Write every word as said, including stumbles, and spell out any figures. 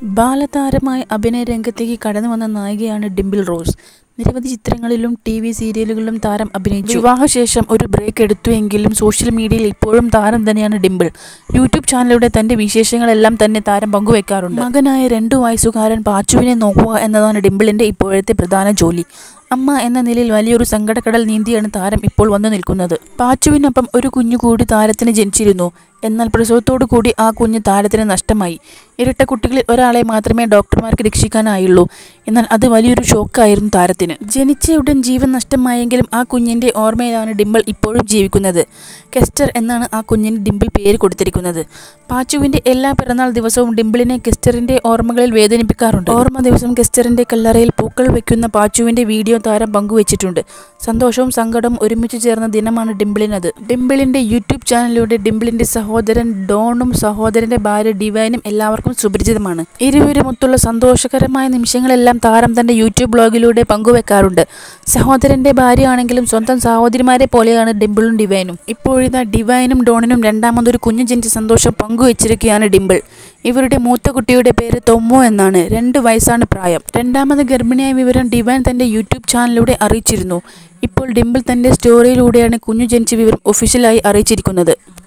ബാലതാരമായി അഭിനയ രംഗത്തേക്ക് കടന്നു വന്ന നായികയാണ് ഡിംപിൾ റോസ്. നിരവധി ചിത്രങ്ങളിലും ടി വി സീരിയലുകളിലും താരം അഭിനയിച്ചു. വിവാഹശേഷം ഒരു ബ്രേക്ക് എടുത്തുവെങ്കിലും സോഷ്യൽ മീഡിയയിൽ ഇപ്പോഴും താരം തന്നെയാണ് ഡിംപിൾ. യൂട്യൂബ് ചാനലിലൂടെ തന്റെ വിശേഷങ്ങളെല്ലാം തന്നെ താരം പങ്കുവെക്കാറുണ്ട്. മകനായ രണ്ടു വയസ്സുകാരൻ പാച്ചുവിനെ നോക്കുക എന്നതാണ് ഡിംപിളിന്റെ ഇപ്പോഴത്തെ പ്രധാന ജോലി. അമ്മ എന്ന നിലയിൽ വലിയൊരു സങ്കടക്കടൽ നീന്തിയാണ് താരം ഇപ്പോൾ വന്നു നിൽക്കുന്നത്. പാച്ചുവിനൊപ്പം ഒരു കുഞ്ഞു കൂടി താരത്തിന് ജനിച്ചിരുന്നു. എന്നാൽ പ്രസവത്തോടു കൂടി ആ കുഞ്ഞ് താരത്തിന് നഷ്ടമായി. ഇരട്ട കുട്ടികളിൽ ഒരാളെ മാത്രമേ ഡോക്ടർമാർക്ക് രക്ഷിക്കാനായുള്ളൂ. എന്നാൽ അത് വലിയൊരു ഷോക്കായിരുന്നു താരത്തിന്. ജനിച്ചയുടൻ ജീവൻ നഷ്ടമായെങ്കിലും ആ കുഞ്ഞിന്റെ ഓർമ്മയിലാണ് ഡിംപിൾ ഇപ്പോഴും ജീവിക്കുന്നത്. കെസ്റ്റർ എന്നാണ് ആ കുഞ്ഞിന് ഡിംപിൾ പേര് കൊടുത്തിരിക്കുന്നത്. പാച്ചുവിന്റെ എല്ലാ പിറന്നാൾ ദിവസവും ഡിംപിളിനെ കെസ്റ്ററിന്റെ ഓർമ്മകളിൽ വേദനിപ്പിക്കാറുണ്ട്. ഓർമ്മ ദിവസം കെസ്റ്ററിന്റെ കല്ലറയിൽ പൂക്കൾ വെക്കുന്ന പാച്ചുവിന്റെ വീഡിയോ താരം പങ്കുവച്ചിട്ടുണ്ട്. സന്തോഷവും സങ്കടവും ഒരുമിച്ച് ചേർന്ന ദിനമാണ് ഡിംപിളിനത്. ഡിംപിളിന്റെ യൂട്യൂബ് ചാനലിലൂടെ ഡിംപിളിന്റെ സഹോദരൻ ഡോണും സഹോദരന്റെ ഭാര്യ ഡിവൈനും എല്ലാവർക്കും സുപരിചിതമാണ്. ഇരുവരുമൊത്തുള്ള സന്തോഷകരമായ നിമിഷങ്ങളെല്ലാം താരം തന്റെ യൂട്യൂബ് ബ്ലോഗിലൂടെ പങ്കുവെക്കാറുണ്ട്. സഹോദരന്റെ ഭാര്യ ആണെങ്കിലും സ്വന്തം സഹോദരിമാരെ പോലെയാണ് ഡിംപിളും ഡിവൈനും. ഇപ്പോഴിതാ ഡിവൈനും ഡോണിനും രണ്ടാമതൊരു കുഞ്ഞു ജനിച്ച സന്തോഷം പങ്കുവച്ചിരിക്കുകയാണ് ഡിംപിൾ. ഇവരുടെ മൂത്ത കുട്ടിയുടെ പേര് തൊമ്മു എന്നാണ്. രണ്ട് വയസ്സാണ് പ്രായം. രണ്ടാമത് ഗർഭിണിയായ വിവരം ഡിവൈൻ തന്റെ യൂട്യൂബ് ചാനലിലൂടെ അറിയിച്ചിരുന്നു. ഇപ്പോൾ ഡിംപിൾ തന്റെ സ്റ്റോറിയിലൂടെയാണ് കുഞ്ഞു ജനിച്ച വിവരം ഒഫീഷ്യലായി അറിയിച്ചിരിക്കുന്നത്.